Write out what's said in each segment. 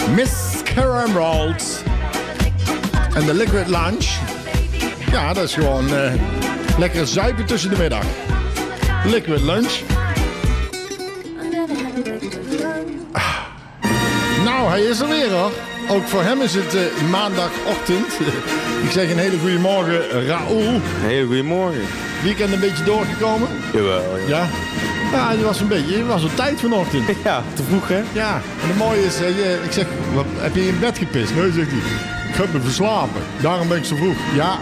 Miss Emerald. En de Liquid Lunch. Ja, dat is gewoon lekker zuipen tussen de middag. Liquid Lunch. Nou, hij is er weer hoor. Ook voor hem is het maandagochtend. Ik zeg een hele goede morgen, Raoul. Een hele goede morgen. Weekend een beetje doorgekomen? Jawel. Ja? Ja, je was op tijd vanochtend. Ja, te vroeg hè? Ja, en het mooie is, ik zeg, wat, heb je in bed gepist? Nee, zegt hij. Ik heb me verslapen. Daarom ben ik zo vroeg. Ja,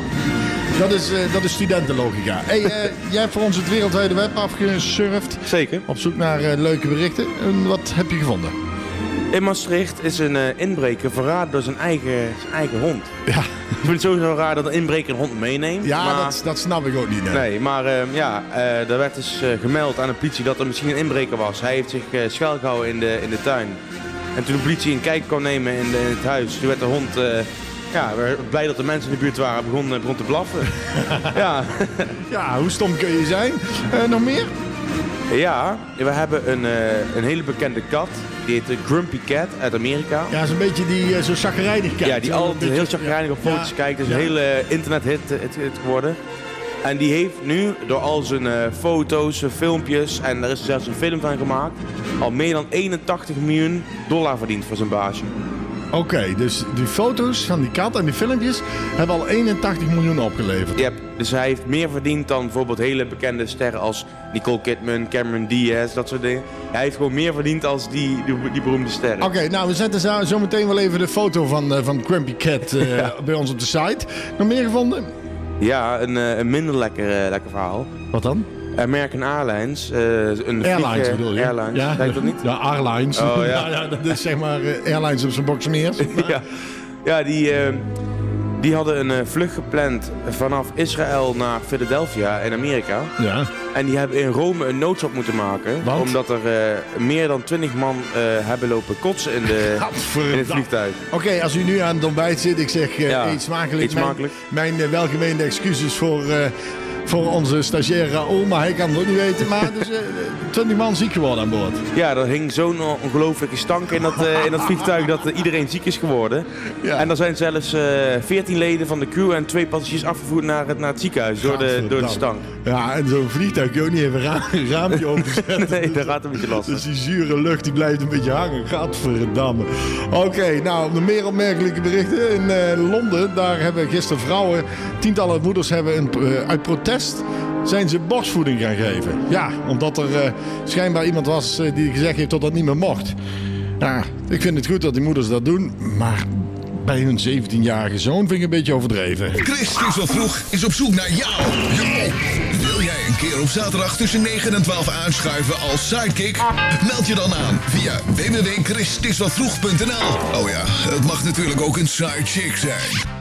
dat is studentenlogica. Hey, jij hebt voor ons het wereldwijde web afgesurfd. Zeker. Op zoek naar leuke berichten. En wat heb je gevonden? In Maastricht is een inbreker verraden door zijn eigen hond. Ja. Ik vind het sowieso raar dat een inbreker een hond meeneemt. Ja, maar... dat snap ik ook niet. Nee, maar er werd dus gemeld aan de politie dat er misschien een inbreker was. Hij heeft zich schuilgehouden in de tuin. En toen de politie een kijk kon nemen in het huis, toen werd de hond... we blij dat de mensen in de buurt waren, begon te blaffen. Ja. Ja, hoe stom kun je zijn? Nog meer? Ja, we hebben een hele bekende kat. Die heet Grumpy Cat uit Amerika. Ja, zo'n beetje die zo chagrijnig kijkt. Ja, die altijd heel chagrijnig op foto's kijkt. Het is een hele internethit geworden. En die heeft nu door al zijn foto's, zijn filmpjes, en er is zelfs een film van gemaakt, al meer dan $81 miljoen verdiend voor zijn baasje. Oké, dus die foto's van die kat en die filmpjes hebben al 81 miljoen opgeleverd. Ja, dus hij heeft meer verdiend dan bijvoorbeeld hele bekende sterren als Nicole Kidman, Cameron Diaz, dat soort dingen. Hij heeft gewoon meer verdiend als die beroemde sterren. Oké, nou we zetten zo meteen wel even de foto van Grumpy Cat bij ons op de site. Nog meer gevonden? Ja, een minder lekker verhaal. Wat dan? American Airlines. Airlines bedoel je? Airlines, ja, weet dat niet? Ja, Airlines. Oh, ja. Ja, dat is zeg maar Airlines op zijn boxmeers. Ja, die hadden een vlucht gepland vanaf Israël naar Philadelphia in Amerika. Ja. En die hebben in Rome een noodstop moeten maken. Want? Omdat er meer dan 20 man hebben lopen kotsen in het vliegtuig. Oké, als u nu aan het ontbijt zit, ik zeg eet smakelijk. Eet smakelijk. Mijn welgemeende excuses voor onze stagiair Raoul, maar hij kan het ook niet weten. Maar dus 20 man ziek geworden aan boord. Ja, er hing zo'n ongelooflijke stank in dat vliegtuig dat iedereen ziek is geworden. Ja. En er zijn zelfs 14 leden van de crew en 2 passagiers afgevoerd naar het ziekenhuis door de stank. Ja, en zo'n vliegtuig kun je ook niet even een raampje openzetten. Nee, dat gaat een beetje lastig. Dus die zure lucht die blijft een beetje hangen. Gadverdamme. Oké, nou, nog meer opmerkelijke berichten. In Londen, daar hebben gisteren vrouwen, tientallen moeders hebben uit protest zijn ze borstvoeding gaan geven. Ja, omdat er schijnbaar iemand was die gezegd heeft dat dat niet meer mocht. Ja, ik vind het goed dat die moeders dat doen, maar bij hun 17-jarige zoon vind ik een beetje overdreven. Chris is al vroeg is op zoek naar jou. Wil jij een keer op zaterdag tussen 9 en 12 aanschuiven als sidekick? Meld je dan aan via www.christiswatvroeg.nl. Oh ja, het mag natuurlijk ook een sidechick zijn.